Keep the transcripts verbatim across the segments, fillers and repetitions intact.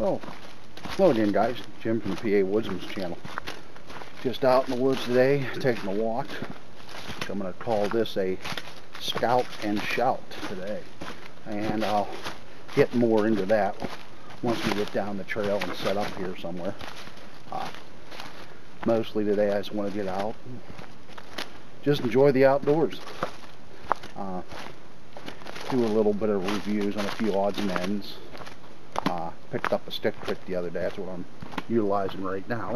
Oh, hello again, guys. Jim from the P A Woodsman's channel. Just out in the woods today, taking a walk. I'm going to call this a scout and shout today. And I'll get more into that once we get down the trail and set up here somewhere. Uh, mostly today I just want to get out and just enjoy the outdoors. Uh, do a little bit of reviews on a few odds and ends. Uh, picked up a stick trick the other day. That's what I'm utilizing right now.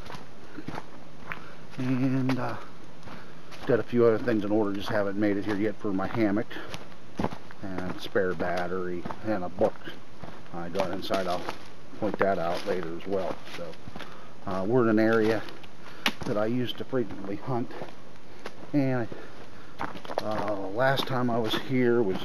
And uh, got a few other things in order. Just haven't made it here yet for my hammock and spare battery and a book I got inside. I'll point that out later as well. So uh, we're in an area that I used to frequently hunt, and uh, last time I was here was,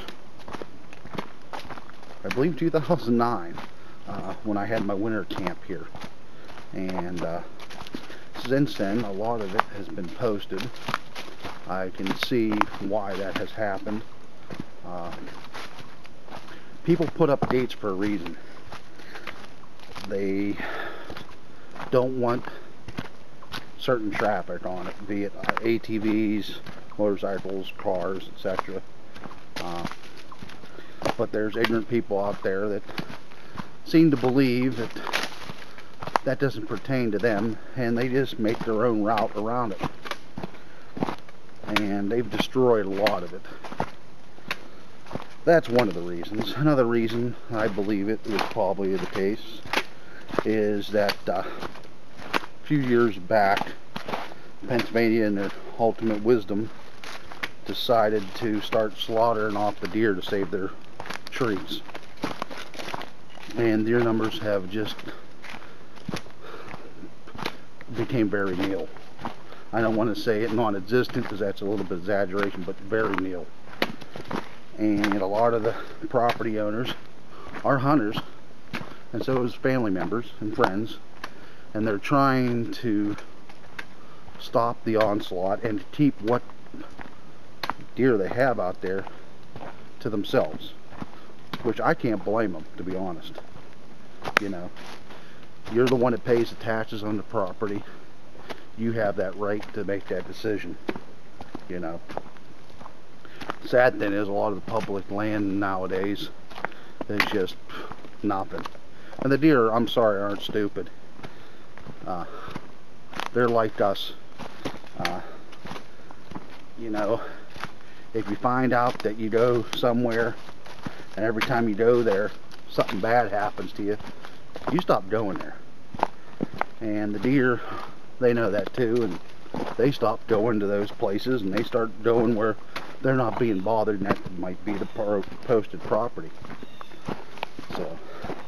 I believe, two thousand nine, uh, when I had my winter camp here. And uh, since then, a lot of it has been posted. I can see why that has happened. Uh, people put up dates for a reason. They don't want certain traffic on it, be it uh, A T Vs, motorcycles, cars, et cetera. Uh, but there's ignorant people out there that seem to believe that that doesn't pertain to them, and they just make their own route around it. And they've destroyed a lot of it. That's one of the reasons. Another reason, I believe it was probably the case, is that uh, a few years back, Pennsylvania, in their ultimate wisdom, decided to start slaughtering off the deer to save their trees. And deer numbers have just became very nil. I don't want to say it non-existent because that's a little bit exaggeration, but very nil. And a lot of the property owners are hunters, and so is family members and friends, and they're trying to stop the onslaught and to keep what deer they have out there to themselves, which I can't blame them, to be honest. You know, you're the one that pays the taxes on the property. You have that right to make that decision. You know, sad thing is, a lot of the public land nowadays is just nothing. And the deer, I'm sorry, aren't stupid. Uh, they're like us. Uh, you know, if you find out that you go somewhere and every time you go there something bad happens to you, you stop going there. And the deer, they know that too, and they stop going to those places and they start going where they're not being bothered, and that might be the posted property. So,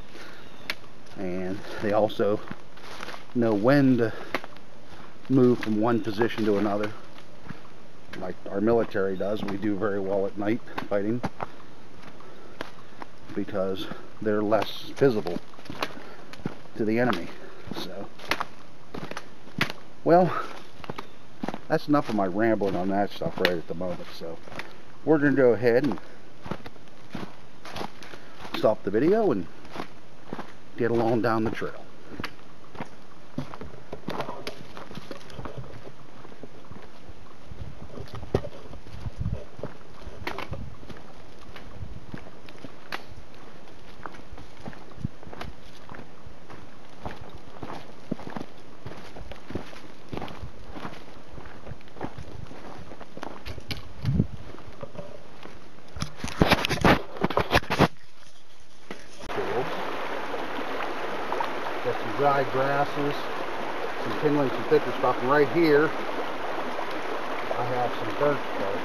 and they also know when to move from one position to another, like our military does. We do very well at night fighting because they're less visible to the enemy. So, well, that's enough of my rambling on that stuff right at the moment. So we're going to go ahead and stop the video and get along down the trail. Got some dry grasses, some kindling, some thicker stuff, and right here I have some birch bark.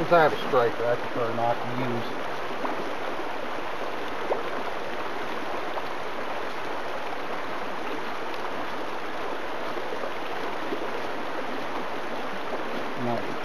Since I have a striker, I prefer not to use. No.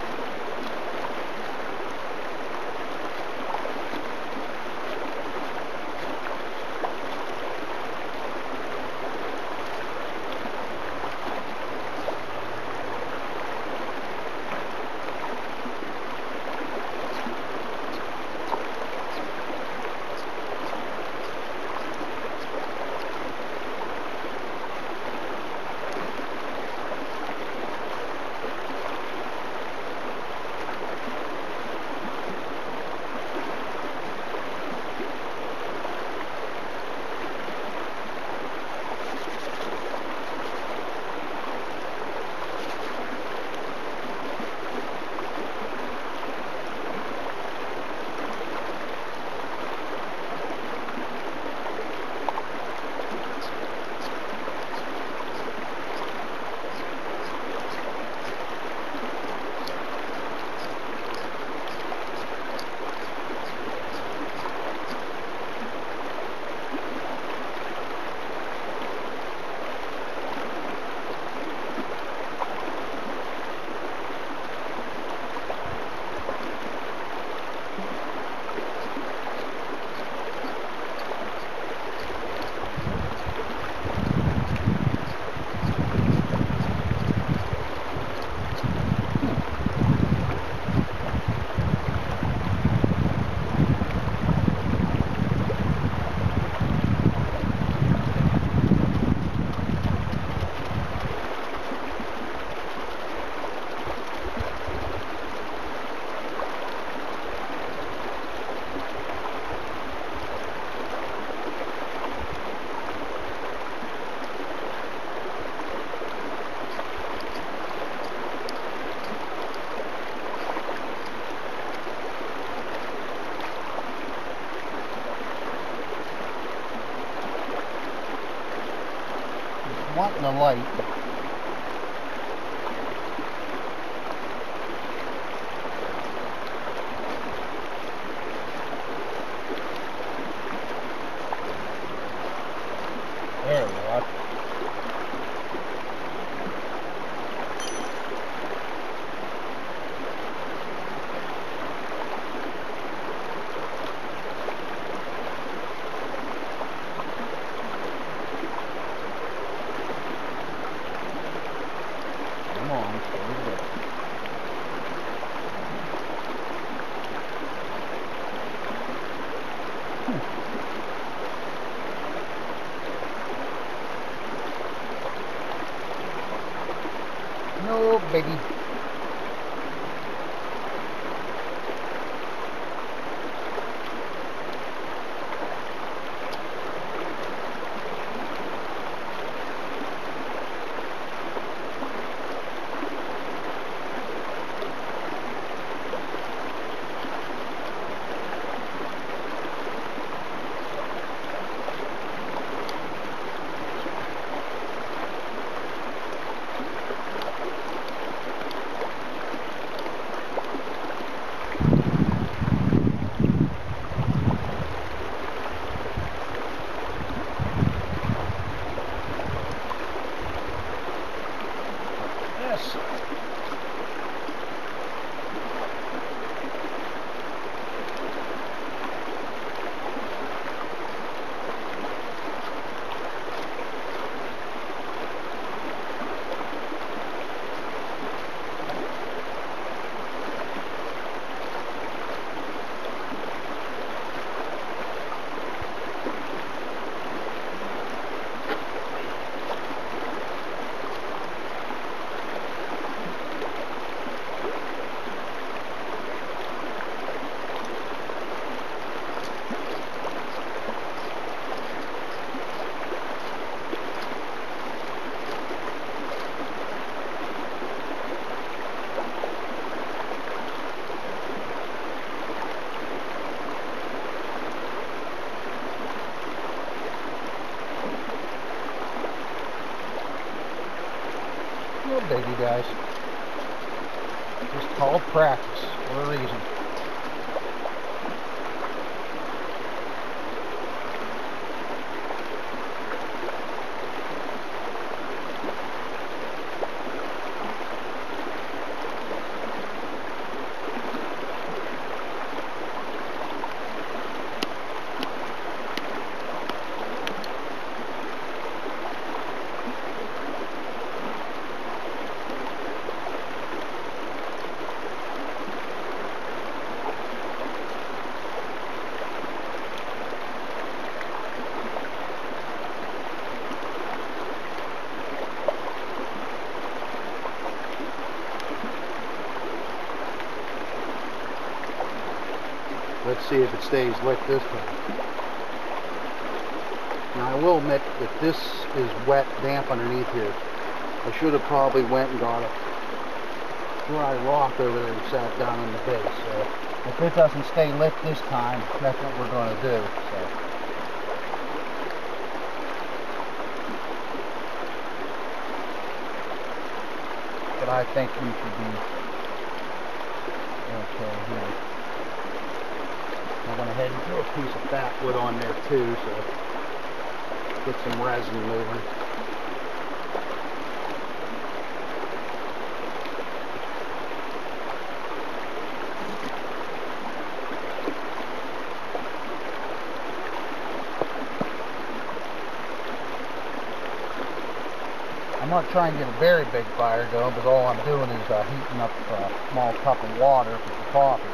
Wanting the light. There we are. Come on, here we go. No, baby. Yes. Little baby guys. Just called practice for a reason. Let's see if it stays lit this time. Now I will admit that this is wet, damp underneath here. I should have probably went and got a dry rock over there and sat down on the base. So if it doesn't stay lit this time, that's what we're going to do. So. But I think we should be okay here. I went ahead and threw a piece of fat wood on there too, so get some resin moving. I'm not trying to get a very big fire going, but all I'm doing is uh, heating up a small cup of water for the coffee.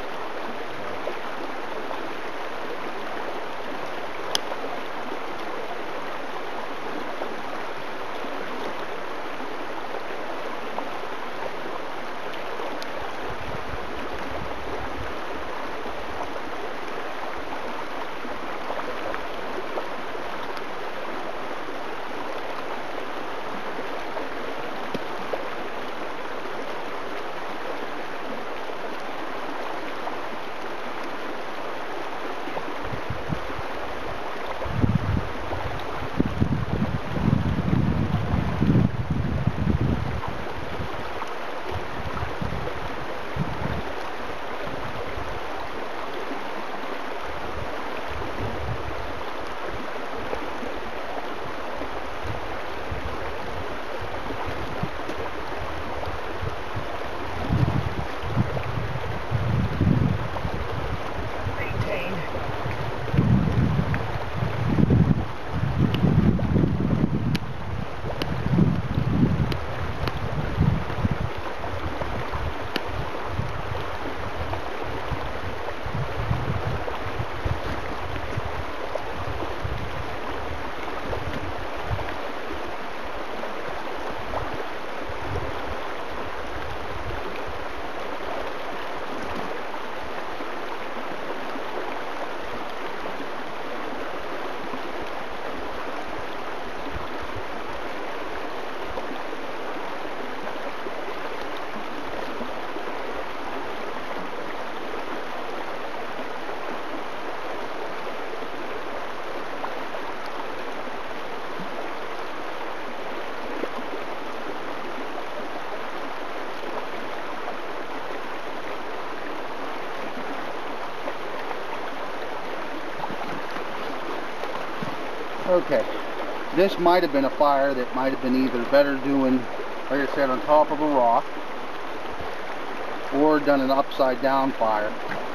Okay, this might have been a fire that might have been either better doing, like I said, on top of a rock, or done an upside down fire.